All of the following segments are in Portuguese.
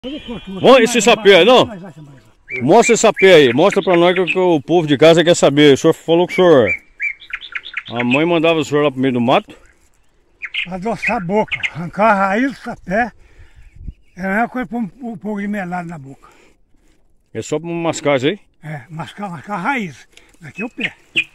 Olha esse sapê aí, não? Mostra esse sapê aí, mostra pra nós que o povo de casa quer saber. O senhor falou que o senhor... A mãe mandava o senhor lá pro meio do mato? Adoçar a boca, arrancar a raiz do sapé. É a mesma coisa pra um pouco de melado na boca. É só pra mascar isso aí? É, mascar a raiz. Daqui é o pé.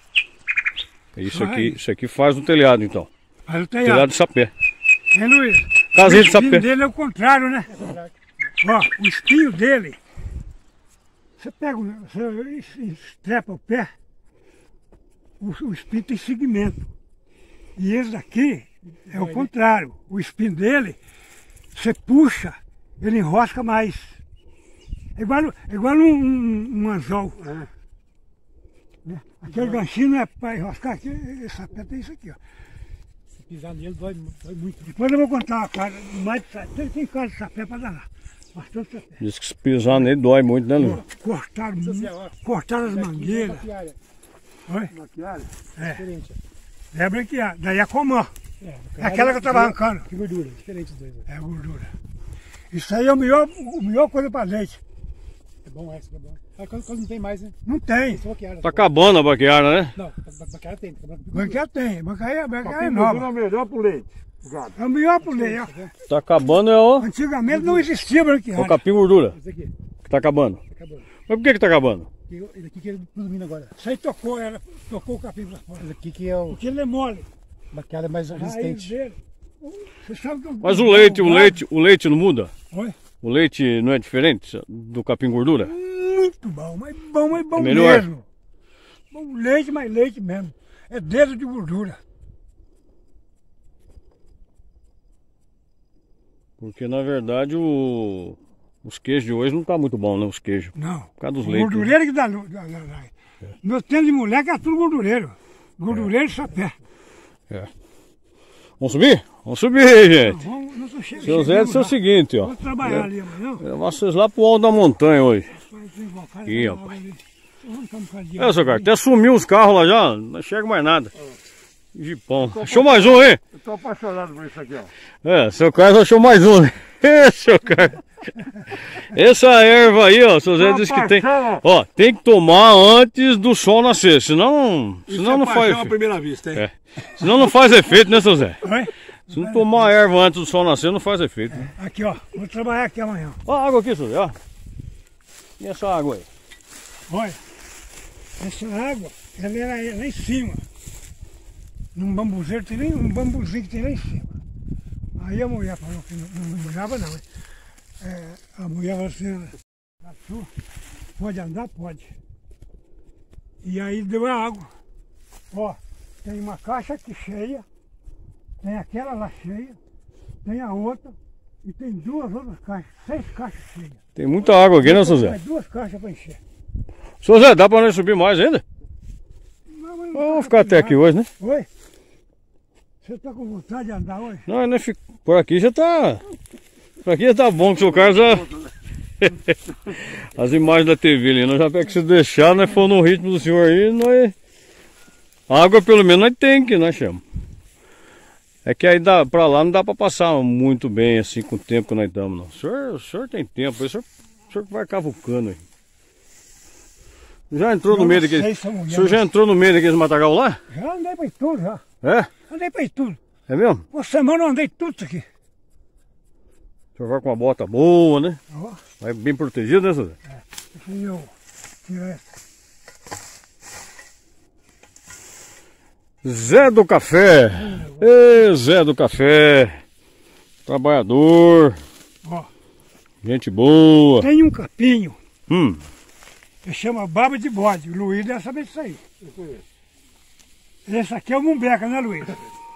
Isso aqui faz o telhado então. Faz o Telhado de sapé. Hein, Luiz? Casinha de O espinho sapé. dele é o contrário, né? Ó, o espinho dele, você pega, você estrepa o pé, o espinho tem segmento. E esse daqui é o contrário. O espinho dele, você puxa, ele enrosca mais. É igual um anzol. Né? Aquele ganchinho não é para enroscar aqui, esse sapé tem isso aqui, ó. Se pisar nele dói muito. Depois eu vou contar uma cara, mais de sapé, tem cara de sapé para danar. Bastante sapé. Diz que se pisar nele dói muito, né, Lu? Cortaram as mangueiras. Oi? Maquiagem? É. Diferente. É branqueada. Daí é comum. É Aquela que eu estava arrancando. Que gordura, diferente dos dois. É gordura. Isso aí é a melhor coisa para leite. É bom essa, é bom. Quase não tem mais, né? Não tem. Tá acabando a baqueara, né? Não, baqueara tem. Banqueira tem. Banqueira é nova. É melhor pro leite. É o melhor pro leite. Ó. Tá acabando é o Antigamente não existia branqueada. capim gordura Esse aqui, que tá acabando. acabou. Mas por que tá acabando? Esse aqui que ele produzindo agora. Isso aí tocou o capim para fora. Esse aqui que é o Porque ele é mole. baqueara mais A raiz resistente. dele. Você sabe que Mas o leite não muda? Oi? O leite não é diferente do capim gordura? Muito bom, mas bom É melhor? mesmo. Bom leite, mas leite mesmo. É dedo de gordura. Porque na verdade os queijos de hoje não tá muito bom, né? Os queijos. Não. Por causa dos O leites. gordureiro que dá. Meu tempo de moleque é tudo gordureiro. Gordureiro e sapé. É. Vamos subir? Vamos subir, gente. Não sou cheio. Seu Zé disse o seguinte, ó. Vou trabalhar ali amanhã. Levar vocês lá pro alto da montanha hoje. Ih, rapaz. É, seu cara, até sumiu os carros lá já, não chega mais nada. Jipão. Achou mais um, hein? Eu tô apaixonado por isso aqui, ó. É, seu Carlos achou mais um, né? Seu Carlos. Essa erva aí, ó, seu Zé disse que tem. Ó, tem que tomar antes do sol nascer, senão não faz à efeito. primeira vista, hein? É. Senão não faz efeito, né, seu Zé? Oi? Se não tomar erva antes do sol nascer, não faz efeito. Né? Aqui, ó. Vou trabalhar aqui amanhã. Ó a água aqui, seu Zé, ó. E essa água aí? Olha. Essa água, ela era lá em cima. Num bambuzeiro, tem nem um bambuzinho que tem lá em cima. Aí a mulher falou que não molhava não. A mulher falou assim, pode andar? Pode. E aí deu a água. Ó, tem uma caixa aqui cheia, tem aquela lá cheia, tem a outra e tem duas outras caixas, 6 caixas cheias. Tem muita água aqui, né, seu Zé? Mais 2 caixas para encher. Seu Zé, dá pra nós subir mais ainda? Não, mas não Vamos tá ficar até aqui hoje, né? Oi? Você está com vontade de andar hoje? Não, não fica... Por aqui já tá... Por aqui já tá bom, que o seu Carlos já... As imagens da TV ali, nós já pega que se deixar, nós for no ritmo do senhor aí, nós... Água pelo menos nós tem que nós chamamos. É que aí pra lá não dá pra passar muito bem assim com o tempo que nós estamos, não. O senhor tem tempo, o senhor que vai cavucando aí. Já entrou no meio daquele... O senhor já entrou no meio daqueles matagal lá? Já andei para tudo, já. É? Andei para tudo. É mesmo? Uma semana eu andei tudo isso aqui. O senhor vai com uma bota boa, né? Ó, Vai bem protegido, né, senhor? deixa eu tirar essa. Zé do Café. Ê, Zé do Café. Trabalhador. Ó, Gente boa. tem um capinho Hum. que chama baba de bode. O Luiz deve saber disso aí. Esse aqui é o mumbeca, né, Luiz?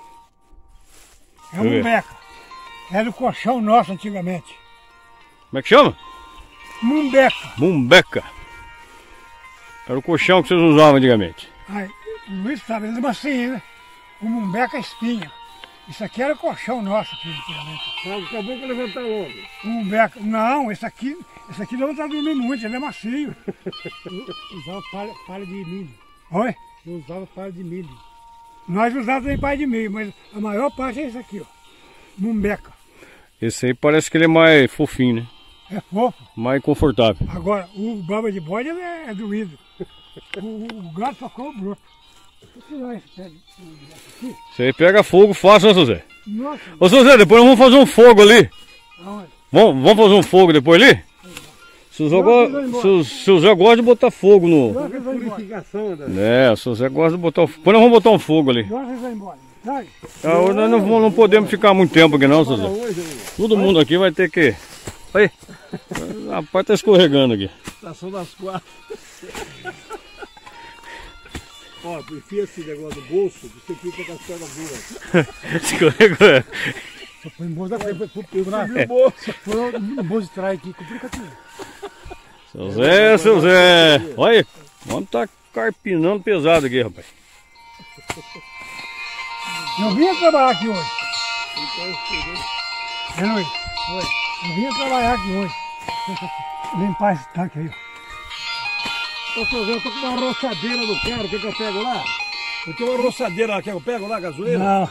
É o Deixa eu ver. mumbeca. Era o colchão nosso antigamente. Como é que chama? Mumbeca. Mumbeca. Era o colchão que vocês usavam antigamente. Aí, o Luiz sabe, ele é macio, né? O mumbeca é espinha. Isso aqui era colchão nosso aqui antigamente. Acabou que levantar logo. O mumbeca. Não, esse aqui não está dormindo muito, ele é macio. Eu usava palha de milho. Oi? Eu usava palha de milho. Nós usávamos em pai de meio, mas a maior parte é esse aqui, ó. Mumbeca. Esse aí parece que ele é mais fofinho, né? É fofo. mais confortável. Agora, o baba de bode é doído. O gato só come o broto. Vou tirar esse pé aqui. Isso aí pega fogo fácil, né, seu Zé? Nossa, Ô, seu Zé, depois nós vamos fazer um fogo ali. aonde? Vamos fazer um fogo depois ali? Se o seu Zé gosta de botar fogo no... Nossa, eles vão embora. Purificação, né? É, o seu Zé gosta de botar... Depois nós vamos botar um fogo ali. Nossa, eles vão embora. Sai. Nós não podemos ficar muito tempo aqui não, seu Zé. Todo mundo aqui vai ter que... Aí, rapaz, tá escorregando aqui. Estação das 4. Ó, enfia esse negócio no bolso, você fica com as pernas duras. Escorregou. Foi em bolso da frente, foi pego na foi no bolso de trás aqui, complica tudo. Seu Zé. Olha aí, o homem tá carpinando pesado aqui, rapaz. Eu vim trabalhar aqui hoje. É, Luiz? Oi. Eu vim trabalhar aqui hoje. Limpar esse tanque aí. Ô, seu Zé, eu tô com uma roçadeira no carro, quer que eu pego lá? Eu tenho uma roçadeira lá, quer que eu pego lá, gasolina? Não.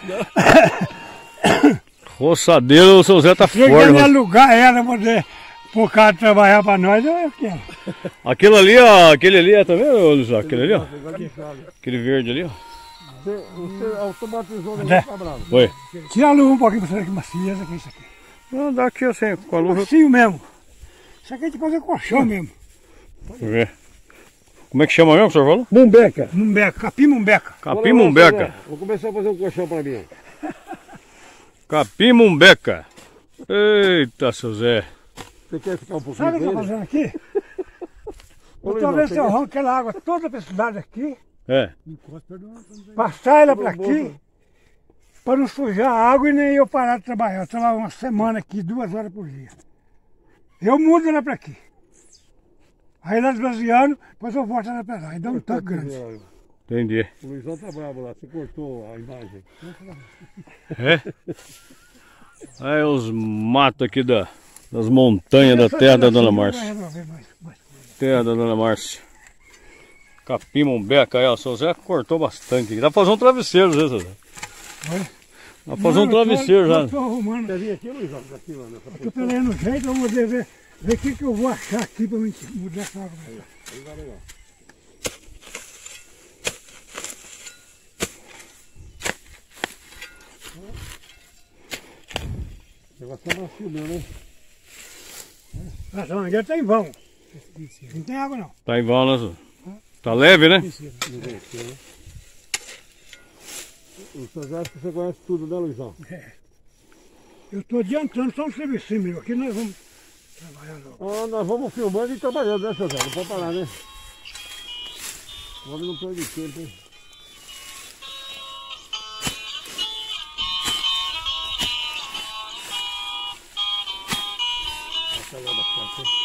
Roçadeiro, o seu Zé tá Se ele forte. quer me alugar ela, poder pro cara trabalhar pra nós, eu quero. Aquele ali, ó, aquele ali é também, ô, Luiz, aquele ali, ó. Aquele verde ali, ó. Você automatizou o André. negócio, tá bravo. Oi. Tira a luva um pouquinho pra você ver que macia essa aqui, isso aqui. Não, dá aqui assim, com a luva. Macio mesmo. Isso aqui é de fazer colchão mesmo. Deixa eu ver. Como é que chama mesmo que o senhor falou? Mumbeca. Mumbeca, capim mumbeca. Capim Mumbeca. Vou começar a fazer um colchão pra mim. Capim Mumbeca. Eita, seu Zé. Você quer ficar um pouquinho Sabe o que eu com tô ele? fazendo aqui? Ô, Eu tô Luizão, vendo se eu você arranco aquela água toda pra esse lado aqui, É. passar ela pra aqui, pra não sujar a água e nem eu parar de trabalhar. Eu trabalho uma semana aqui, 2 horas por dia. Eu mudo ela pra aqui. Aí ela esvaziando, depois eu volto ela pra lá. Aí dá um tanque grande. Entendi. O Luizão tá bravo lá, você cortou a imagem. É? Aí os matos aqui das montanhas da terra da Dona Márcia. Vai resolver mais. Terra da Dona Márcia. Capim Mumbeca aí, ó. O seu Zé cortou bastante aqui. Dá pra fazer um travesseiro, né, seu Zé? Oi? Dá pra fazer um travesseiro já. Eu tô arrumando. Quer vir aqui, Luizão? Aqui, lá nessa Eu tô pegando jeito, vamos ver o que eu vou achar aqui pra mim mudar essa água. Aí vai legal. O negócio é macio mesmo, né? Essa mangueira tá em vão. Não tem água não. Tá em vão, né, senhor? Tá leve, né? Não tem aqui, né? O senhor acha que você conhece tudo, né, Luizão? Eu tô adiantando só um serviço meu. Aqui nós vamos trabalhar logo. Ah, nós vamos filmando e trabalhando, né, seu Zé? Não pode parar, né? O homem não perde tempo, hein? Essa lá da frente, hein?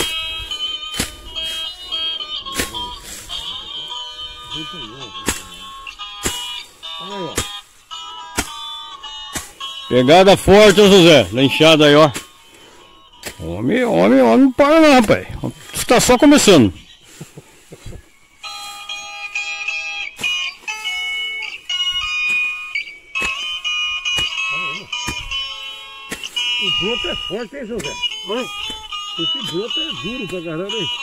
Olha aí, ó. Pegada forte, ô José. Na enxada aí, ó. Homem, não para não, rapaz. Está só começando. O broto é forte, hein, José? Oi? Esse broto é duro pra caramba, hein?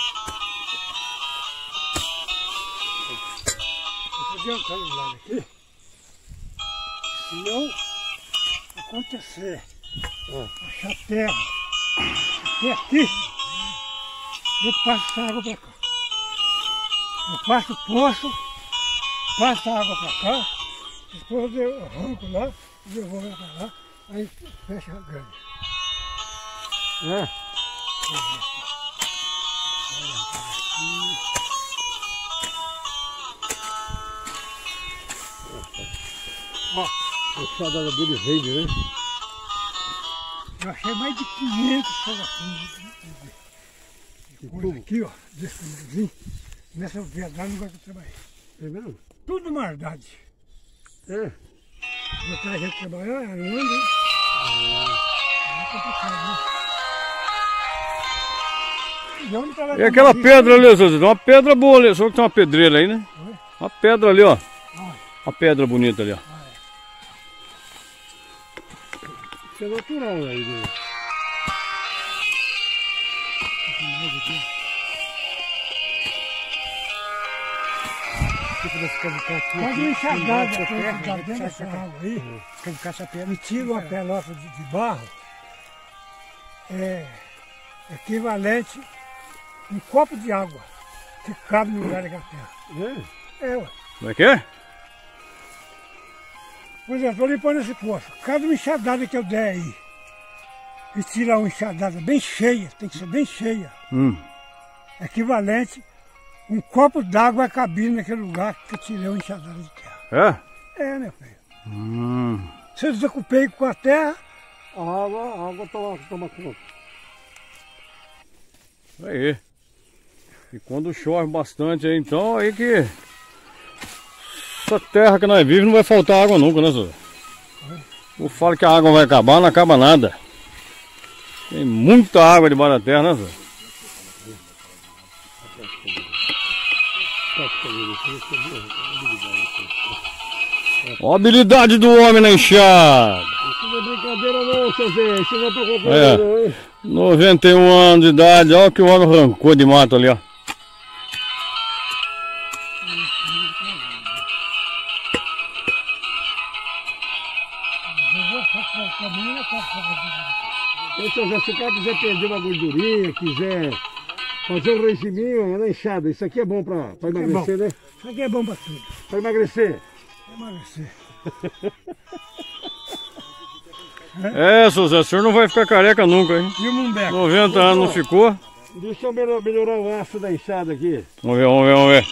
Eu tô adiantando do lado aqui. Se não acontecer, achar terra até aqui, eu passo essa água pra cá. Eu passo o poço, passo a água pra cá, depois eu arranco lá, devolvo ela pra lá, aí fecha a grande. É. Ó, A enxada dele vende, né? eu achei mais de 500 pedacinhos de coisa aqui, ó, desse tamanhozinho. Nessa viadagem não gosto de trabalhar. É mesmo? Tudo maldade. É. Botar a gente trabalhar, não anda, hein? É complicado, né? E onde tá lá E aquela com a pedra ali, ô José? Tem uma pedra boa ali. Só que tem uma pedreira aí, né? Uma pedra ali, ó. Uma pedra bonita ali, ó. Isso é natural aí, né? Pode enxadar tá dentro dessa água aí, e tira uma pelota de barro, é equivalente a um copo de água que cabe no lugar daquela terra. Ué. Como é que é? Por exemplo, eu limpando esse poço, cada enxadada que eu der aí, e tirar uma enxadada bem cheia, tem que ser bem cheia, equivalente a um copo d'água vai caber naquele lugar que eu tirei uma enxadada de terra. É? Meu filho. Se eu desocupei com a terra, A água toma conta. Aí. E quando chove bastante aí, então, aí que... Essa terra que nós vivemos não vai faltar água nunca, né, senhor? Eu falo que a água vai acabar, não acaba nada. Tem muita água debaixo da terra, né, senhor? Olha a habilidade do homem na enxada. Isso não é brincadeira não, seu Zé. Isso não é pra qualquer não, hein? 91 anos de idade, olha o que o homem arrancou de mato ali, ó. Então, seu Zé, se o cara quiser perder uma gordurinha, quiser fazer um regiminho, é na enxada. Isso aqui é bom pra emagrecer, né? isso aqui é bom para tudo. Pra emagrecer. Emagrecer. Seu Zé, o senhor não vai ficar careca nunca, hein? E o mumbeco? 90 anos não ficou? Deixa eu melhorar o aço da enxada aqui. Vamos ver.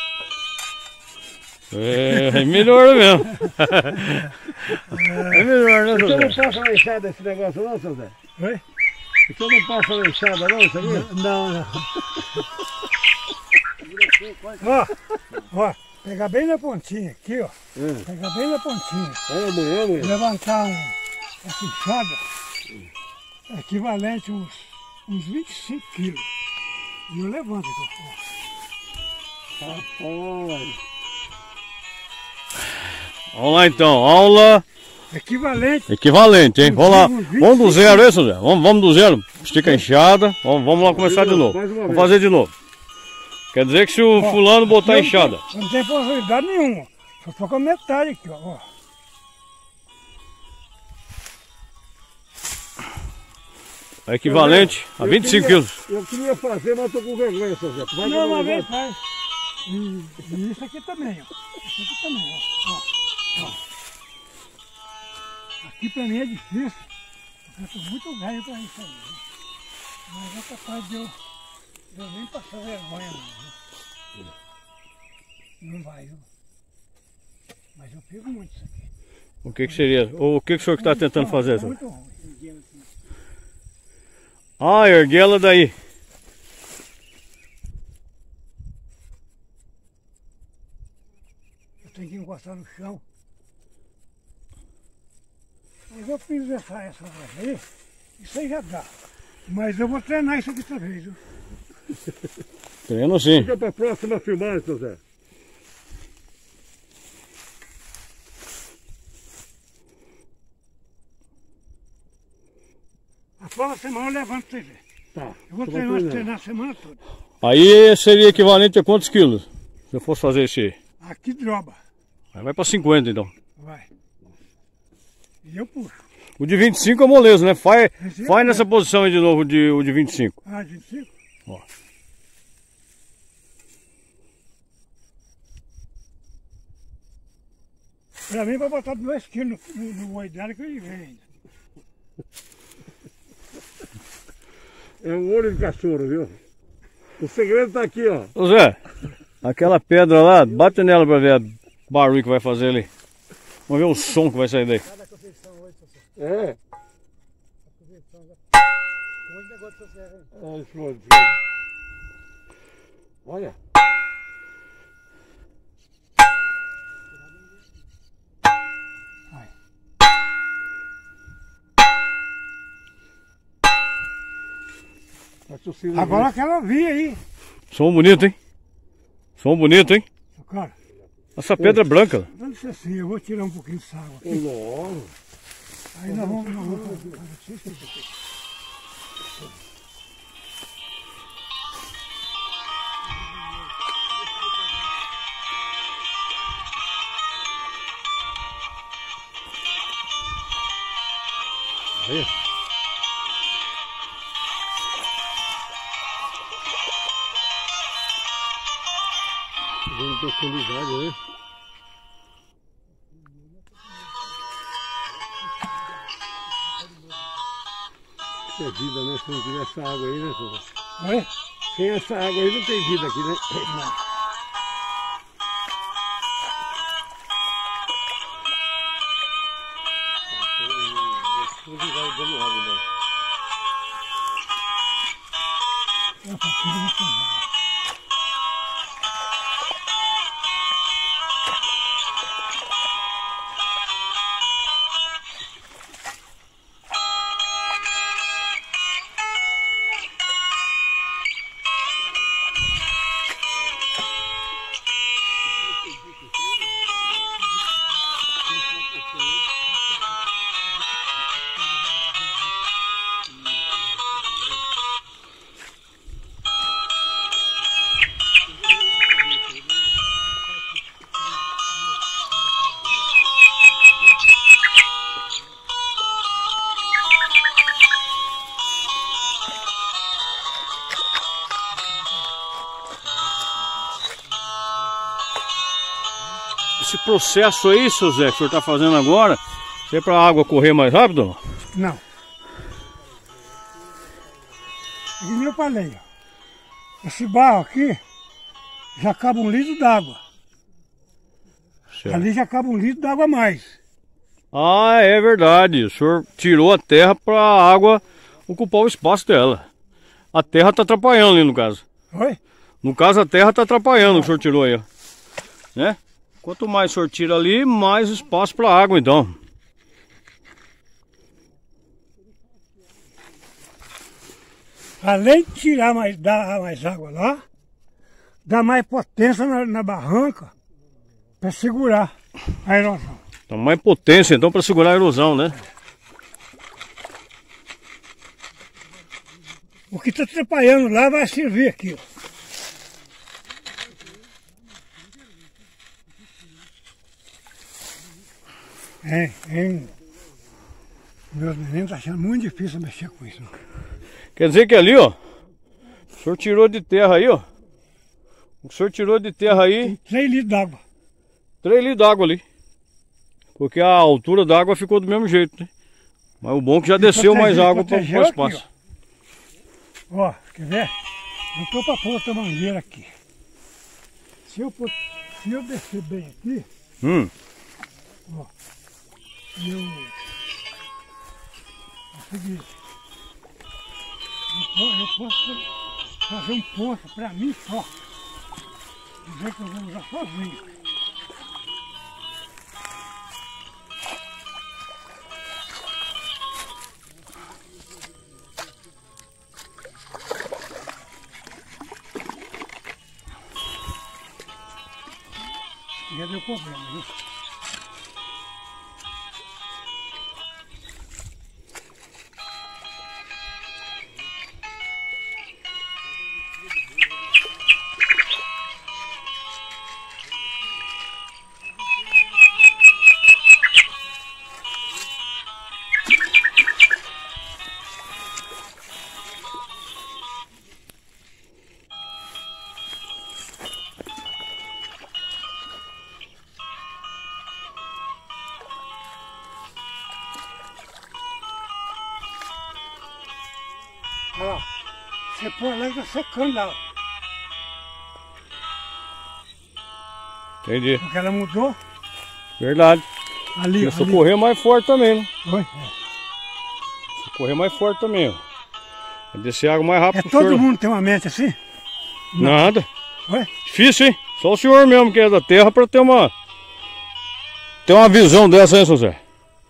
Melhorou mesmo. É melhor, né, O senhor seu não Zé? passa na enxada esse negócio não, seu Zé? Oi? O senhor não passa na enxada não, isso aqui? Não. Ó, pegar bem na pontinha aqui, ó. Pegar bem na pontinha. Amanhã. Levantar essa enxada, equivalente a uns 25 quilos. E eu levanto aqui, ó. Vamos lá então, aula Equivalente. hein? Vamos lá, vamos do zero, hein, seu Zé? Vamos do zero. Estica a enxada, vamos lá começar de novo. Vamos fazer de novo. Quer dizer que se o fulano botar a enxada... Não tem possibilidade nenhuma. Só tô com a metade aqui, ó. É equivalente a 25 quilos. Eu queria fazer, mas tô com vergonha, seu Zé. Vai Não, dar uma uma vez volta. faz. E isso aqui também, ó. Isso aqui também, ó. Aqui pra mim é difícil, porque eu tô muito velho pra isso aí. Mas é capaz de eu nem passar vergonha não vai, viu? Mas eu pego muito isso aqui. O que seria? O que o senhor está tentando fazer, É senhor? muito ruim. Erguer ela daí. Eu tenho que encostar no chão. Mas eu fiz essa aí, isso aí já dá. Mas eu vou treinar isso aqui outra vez, viu? Treino sim. Fica pra próxima filmagem, seu Zé. A próxima semana eu levanto pra você ver. Tá. Eu vou Você vai treinar a semana toda. Aí seria equivalente a quantos quilos? Se eu fosse fazer esse... Aqui droba, Aí vai para 50 então. vai. E eu puxo. O de 25 é moleza, né? Faz nessa posição aí de novo, o de 25. Ah, 25? Ó. Pra mim vai botar 2 quilos no oi dela que ele vem ainda. É um olho de cachorro, viu? O segredo tá aqui, ó. Ô Zé, aquela pedra lá, bate nela pra ver o barulho que vai fazer ali. Vamos ver o som que vai sair daí. É. Olha. Agora aquela via aí. Som bonito, hein? Som bonito, hein? Cara, Essa pedra é branca. dá licença, eu vou tirar um pouquinho de água aqui. Nossa. Aí nós vamos fazer. Dando profundidade, né? Isso é vida, né? Se não tiver essa água aí, né, Souza? Oi? Sem essa água aí não tem vida aqui, né? Não. Vai dando água, né? Opa, tudo muito bom. Esse processo aí, seu Zé, que o senhor está fazendo agora, é para a água correr mais rápido? Não. É que nem eu falei, ó. Esse barro aqui já cabe 1 litro d'água. Ali já cabe 1 litro d'água a mais. Ah, é verdade. O senhor tirou a terra para a água ocupar o espaço dela. A terra está atrapalhando ali no caso. Oi? No caso a terra está atrapalhando o que o senhor tirou aí, ó. Né? Quanto mais o senhor tira ali, mais espaço para a água então. Além de tirar dar mais água lá, dá mais potência na barranca para segurar a erosão. Então mais potência então para segurar a erosão, né? O que está atrapalhando lá vai servir aqui, ó. Meus meninos estão achando muito difícil mexer com isso. Quer dizer que ali, ó, o senhor tirou de terra aí, ó. O senhor tirou de terra aí 3 litros d'água. 3 litros d'água ali. Porque a altura da água ficou do mesmo jeito, né? Mas o bom é que já desceu mais água para o espaço. Aqui, ó, quer ver? Eu estou para pôr outra mangueira aqui. Se eu descer bem aqui, ó, eu posso fazer um poço para mim só. Dizer que eu vou usar sozinho. Já deu problema, viu? Ó, você põe lá e tá secando lá, ó. Entendi. Porque ela mudou. Verdade. Ali, Começou ali. a correr mais forte também, né? Oi? Começou a correr mais forte também, ó. Vai descer água mais rápido. Todo mundo tem uma mente assim? Nada. Oi? Difícil, hein? Só o senhor mesmo que é da terra para ter uma visão dessa, hein, seu Zé?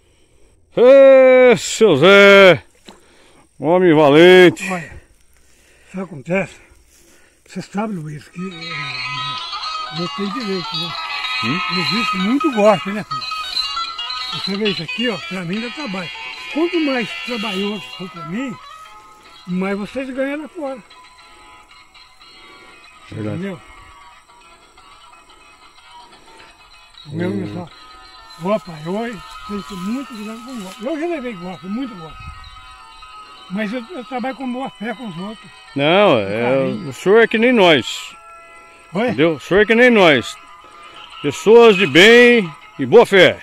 Ê, seu Zé! Homem valente! Olha, sabe o que acontece? Você sabe, Luiz, que eu tenho direito, né? Existe muito golpe, né, filho? Você vê isso aqui, ó, pra mim dá trabalho. Quanto mais trabalhoso for pra mim, mais vocês ganham lá fora. Verdade. Entendeu? O meu pessoal, ó pai, hoje tem que ter muito cuidado com golpe. Eu já levei golpe, muito golpe. Mas eu trabalho com boa fé com os outros. Não, o senhor é que nem nós. Oi? Entendeu? O senhor é que nem nós. Pessoas de bem e boa fé.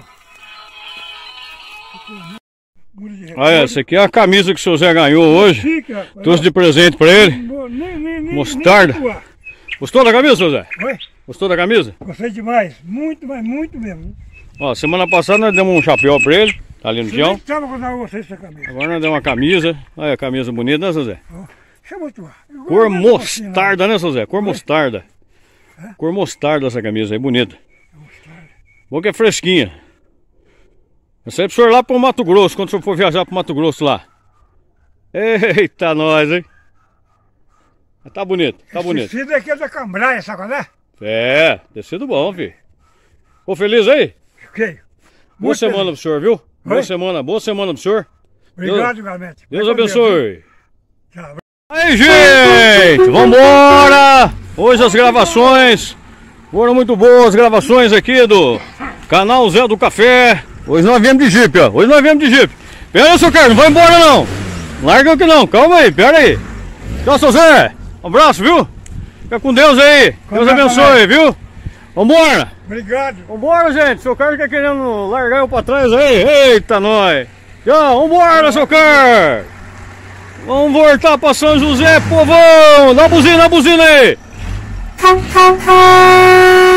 Olha, essa aqui é a camisa que o seu Zé ganhou hoje. Fica. Trouxe de presente pra ele. Mostarda. Nem Gostou da camisa, seu Zé? Oi? Gostou da camisa? Gostei demais. Muito, mas muito mesmo. Ó, semana passada nós demos um chapéu pra ele. Tá ali no Você chão. nem precisava contar você essa camisa. Agora nós demos uma camisa. Olha a camisa bonita, né, seu Zé? Chama tu. Cor mostarda, né, seu Zé? Cor mostarda. Cor mostarda essa camisa aí, bonita. Boa que é fresquinha. Essa aí é pro senhor lá pro Mato Grosso, quando o senhor for viajar pro Mato Grosso lá. Eita, nós, hein? Tá bonito, tá bonito. Esse tecido aqui é da Cambraia, sabe qual é? É, tecido bom, filho. Ficou feliz aí? Fiquei. Boa Muito semana feliz. pro senhor, viu? Oi? Boa semana pro senhor. Obrigado, igualmente. Deus abençoe. Tchau. Aí, gente, vambora! Hoje as gravações foram muito boas, as gravações aqui do canal Zé do Café. Hoje nós viemos de Jeep, ó. Hoje nós viemos de Jeep. Pera aí, seu Carlos, não vai embora não. Larga aqui não, calma aí, pera aí. Tchau, seu Zé. Um abraço, viu? Fica com Deus aí. Deus abençoe, viu? Vambora! Obrigado. Vambora, gente. Seu Carlos tá querendo largar eu pra trás aí. Eita, nós. Tchau, vambora, seu Carlos. Vamos voltar pra São José, povão. Dá a buzina aí.